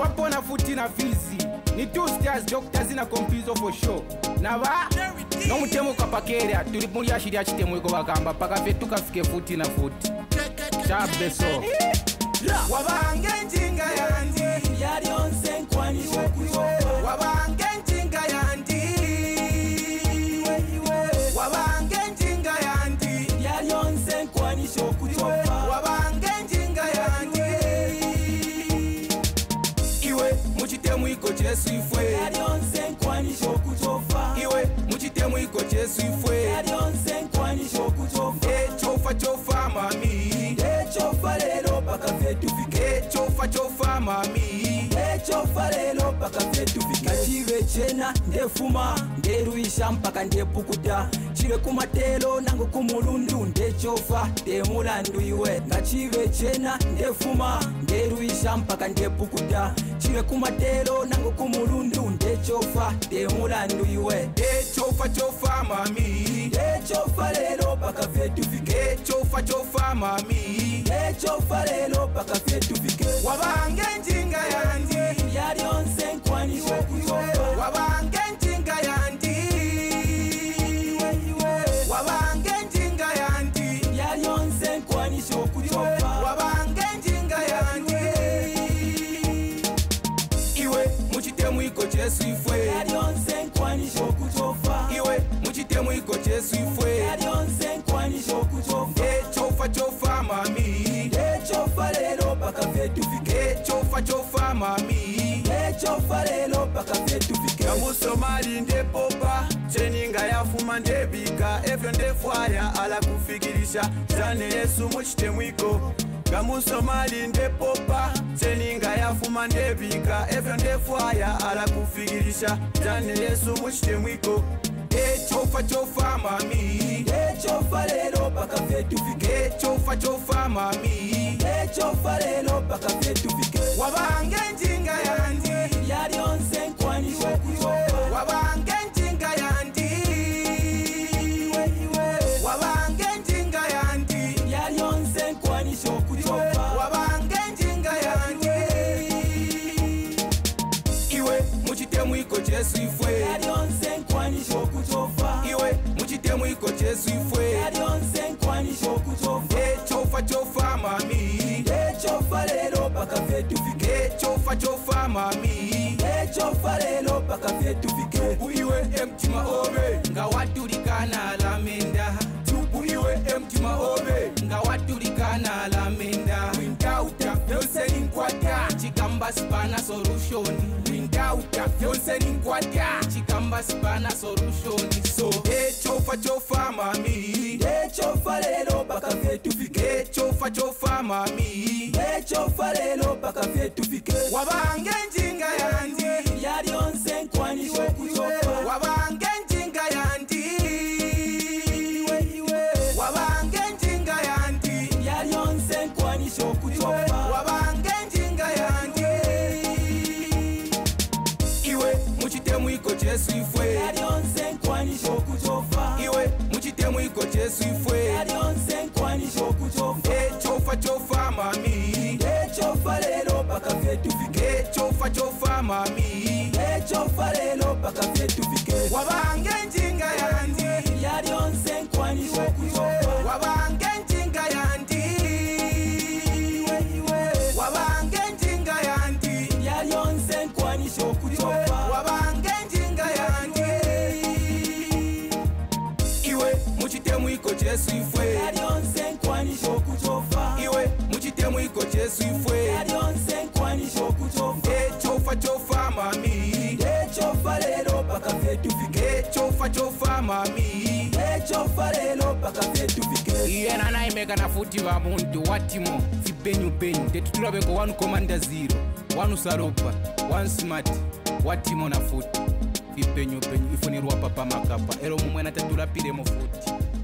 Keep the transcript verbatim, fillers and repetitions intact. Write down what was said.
pona futi na Fizi. Ni two stars doctors in a computer for sure. Nava no mutemo kapakeria tulipulia shiria chitemo iko bagamba paka fetuka fike futi na futi. Chabeso. Wabange njinga yandi yari onse nkwanisho kuyoba. Wabange njinga yandi Wabange njinga yandi yari onse nkwanisho kuyoba. Wabange njinga yandi Iwe muchitemu iko Jesu ifwe yari onse nkwanisho kuyoba. Iwe muchitemu iko Jesu ifwe yari onse nkwanisho kuyoba. E chofa chofa mami e chofa lero paka fetu fike e chofa chofa mami e chofa lero paka fetu fike. Chive chena ndefuma nderuisha mpaka ndepukuta chive kumatelo nango kumulundu ndechofa temulandu iwe. Ngachive chena ndefuma nderuisha mpaka ndepukuta chive kumatelo nango kumulundu ndechofa temulandu iwe. E chofa chofa mami e chofa lero paka fetu fike e chofa chofa mami e chofa lero paka fetu fike. Wabange njinga yandi yari onse nkwanisho kuyoba. Wabange njinga yandi Wabange njinga yandi yari onse nkwanisho kuyoba. Wabange njinga yandi Iwe muchitemu iko Jesu ifwe yari onse nkwanisho kuyoba. Iwe muchitemu iko Jesu ifwe yari onse nkwanisho kuyoba. E chofa chofa mami e chofa lero paka fetu fike e chofa chofa mami e chofa lero paka fetu fike. Gamusomali ndepopa cheninga yafuma ndebika efyo ndefwaya ala kufikirisha zane Yesu muchitemu iko. Gamusomali ndepopa cheninga yafuma ndebika efyo ndefwaya ala kufikirisha zane Yesu muchitemu iko. E chofa chofa mami e chofa lero paka fetu fike e chofa chofa mami e chofa lero paka fetu fike. Wabange njinga yandi yari onse nkwanisho kuyoba. Wabange njinga yandi Wabange njinga yandi yari onse nkwanisho kuyoba. Wabange njinga yandi Iwe muchitemu iko Jesu ifwe yari onse nkwanisho kuyoba. Iwe muchitemu iko Jesu ifwe yari onse nkwanisho kuyoba. E chofa chofa mami e chofa lero paka fetu fike e chofa chofa mami e chofa lero paka fetu fike. Tupu iwe emtima obe nga watulikana lamenda. Tupu iwe emtima obe nga watulikana lamenda. Windauta fyonse ninkwata chikamba spana solution. Windauta fyonse ninkwata chikamba spana solution. So e chofa chofa mami e chofa lero paka fetu fike e chofa chofa mami e chofa lero paka fetu fike. Wabange njinga yandi yari onse nkwanisho kuyoba. Wabange njinga yandi Wabange njinga yandi yari onse nkwanisho kuyoba. Wabange njinga yandi Iwe muchitemu iko Jesu ifwe yari onse nkwanisho kuyoba. Iwe muchitemu iko Jesu ifwe yari onse nkwanisho kuyoba. E chofa chofa mami e chofa lero paka fetu fike e chofa chofa mami e chofa lero paka fetu fike. Wabange njinga yandi yari onse nkwanisho kuyoba. Wabange njinga yandi Wabange njinga yandi yari onse nkwanisho kuyoba. Wabange njinga yandi Iwe muchitemu iko Jesu ifwe yari onse nkwanisho kuyoba. Iwe muchitemu iko Jesu ifwe yari onse nkwanisho kuyoba. E chofa chofa mami e chofa lero paka fetu fike e chofa chofa mami e chofa lero paka fetu fike. Iye nana imeka na futi wa muntu watimo fipenyu penyu tetutula beko one commander zero one saropa one smart watimo na futi fipenyu penyu ifunirwa papa makapa ero mumwe na tatula pile mo futi.